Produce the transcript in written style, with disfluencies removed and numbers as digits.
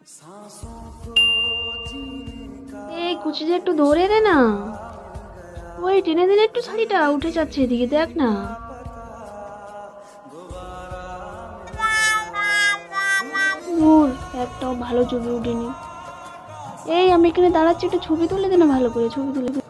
এই কুচিটা একটু ধরে দে না, ওই টেনে দিলে একটু শাড়িটা উঠে যাচ্ছে, এদিকে দেখ না। দূর, একটাও ভালো ছবি উঠেনি। এই আমি এখানে দাঁড়াচ্ছি, একটু ছবি তুলে দে না, ভালো করে ছবি তুলে দে।